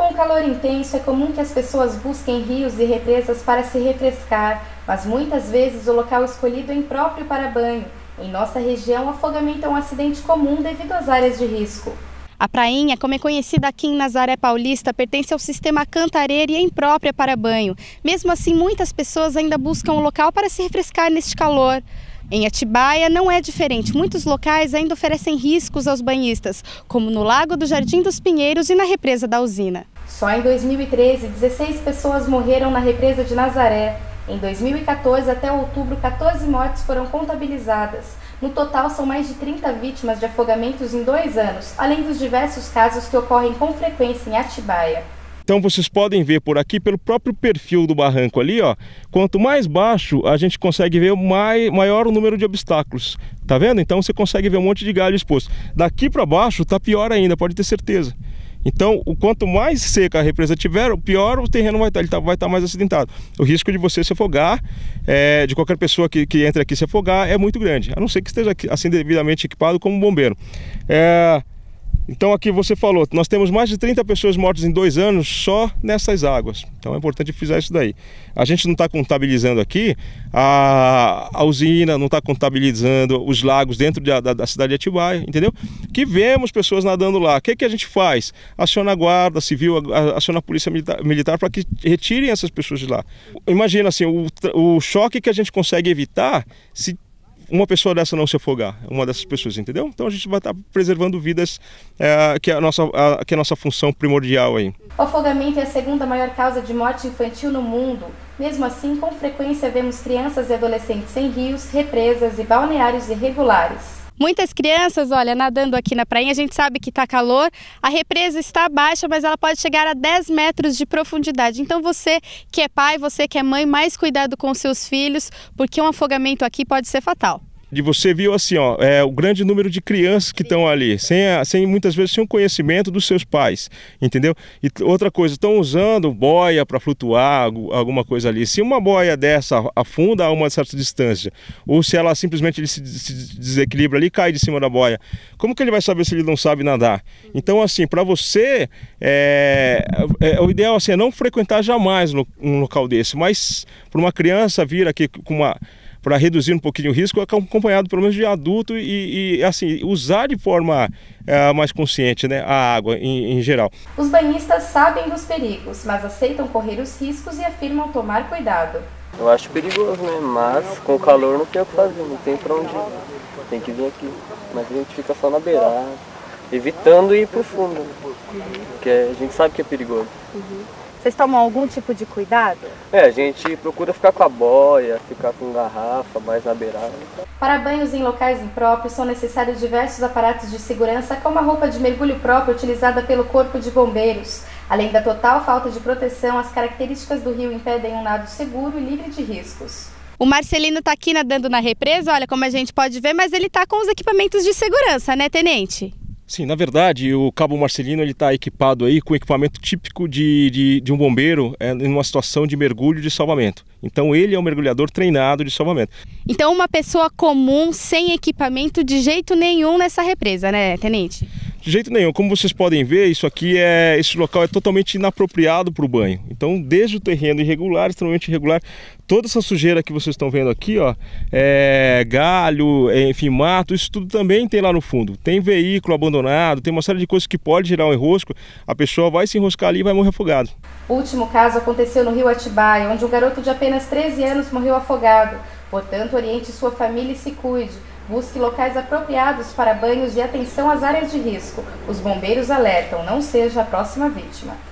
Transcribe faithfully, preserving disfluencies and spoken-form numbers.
Com o calor intenso, é comum que as pessoas busquem rios e represas para se refrescar, mas muitas vezes o local escolhido é impróprio para banho. Em nossa região, o afogamento é um acidente comum devido às áreas de risco. A prainha, como é conhecida aqui em Nazaré Paulista, pertence ao sistema Cantareira e é imprópria para banho. Mesmo assim, muitas pessoas ainda buscam um local para se refrescar neste calor. Em Atibaia não é diferente. Muitos locais ainda oferecem riscos aos banhistas, como no Lago do Jardim dos Pinheiros e na represa da Usina. Só em dois mil e treze, dezesseis pessoas morreram na represa de Nazaré. Em dois mil e quatorze, até outubro, quatorze mortes foram contabilizadas. No total, são mais de trinta vítimas de afogamentos em dois anos, além dos diversos casos que ocorrem com frequência em Atibaia. Então vocês podem ver por aqui, pelo próprio perfil do barranco ali, ó, quanto mais baixo a gente consegue ver, mais, maior o número de obstáculos. Tá vendo? Então você consegue ver um monte de galho exposto. Daqui para baixo tá pior ainda, pode ter certeza. Então, o quanto mais seca a represa tiver, o pior o terreno vai estar, ele tá, vai estar mais acidentado. O risco de você se afogar, é, de qualquer pessoa que, que entre aqui se afogar, é muito grande, a não ser que esteja assim devidamente equipado como um bombeiro. É... Então aqui você falou, nós temos mais de trinta pessoas mortas em dois anos só nessas águas. Então é importante frisar isso daí. A gente não está contabilizando aqui a, a usina, não está contabilizando os lagos dentro de, da, da cidade de Atibaia, entendeu? Que vemos pessoas nadando lá. O que, que a gente faz? Aciona a guarda civil, aciona a polícia militar, militar para que retirem essas pessoas de lá. Imagina assim, o, o choque que a gente consegue evitar se uma pessoa dessa não se afogar, uma dessas pessoas, entendeu? Então a gente vai estar preservando vidas, é, que, é a nossa, a, que é a nossa função primordial aí. O afogamento é a segunda maior causa de morte infantil no mundo. Mesmo assim, com frequência vemos crianças e adolescentes em rios, represas e balneários irregulares. Muitas crianças, olha, nadando aqui na prainha, a gente sabe que está calor, a represa está baixa, mas ela pode chegar a dez metros de profundidade. Então você que é pai, você que é mãe, mais cuidado com seus filhos, porque um afogamento aqui pode ser fatal. De você viu assim, ó, é, o grande número de crianças que estão ali, sem, a, sem muitas vezes sem o conhecimento dos seus pais, entendeu? E outra coisa, estão usando boia para flutuar, alguma coisa ali. Se uma boia dessa afunda a uma certa distância, ou se ela simplesmente ele se, se desequilibra ali e cai de cima da boia, como que ele vai saber se ele não sabe nadar? Então, assim, para você, é, é, o ideal assim, é não frequentar jamais no, um local desse, mas para uma criança vir aqui com uma... para reduzir um pouquinho o risco, acompanhado pelo menos de adulto e, e assim, usar de forma é, mais consciente, né, a água em, em geral. Os banhistas sabem dos perigos, mas aceitam correr os riscos e afirmam tomar cuidado. Eu acho perigoso, né, mas com o calor não tem o que fazer, não tem para onde ir, tem que vir aqui. Mas a gente fica só na beirada, evitando ir para o fundo, né? Porque a gente sabe que é perigoso. Uhum. Vocês tomam algum tipo de cuidado? É, a gente procura ficar com a boia, ficar com garrafa, mais na beirada. Para banhos em locais impróprios são necessários diversos aparatos de segurança, como a roupa de mergulho própria utilizada pelo Corpo de Bombeiros. Além da total falta de proteção, as características do rio impedem um nado seguro e livre de riscos. O Marcelino está aqui nadando na represa, olha como a gente pode ver, mas ele está com os equipamentos de segurança, né, tenente? Sim, na verdade, o Cabo Marcelino está equipado aí com equipamento típico de, de, de um bombeiro é, em uma situação de mergulho de salvamento. Então ele é um mergulhador treinado de salvamento. Então uma pessoa comum, sem equipamento de jeito nenhum nessa represa, né, tenente? De jeito nenhum. Como vocês podem ver, isso aqui é, esse local é totalmente inapropriado para o banho. Então, desde o terreno irregular, extremamente irregular, toda essa sujeira que vocês estão vendo aqui, ó, é, galho, é, enfim, mato, isso tudo também tem lá no fundo. Tem veículo abandonado, tem uma série de coisas que pode gerar um enrosco, a pessoa vai se enroscar ali e vai morrer afogado. O último caso aconteceu no rio Atibaia, onde um garoto de apenas treze anos morreu afogado. Portanto, oriente sua família e se cuide. Busque locais apropriados para banhos e atenção às áreas de risco. Os bombeiros alertam, não seja a próxima vítima.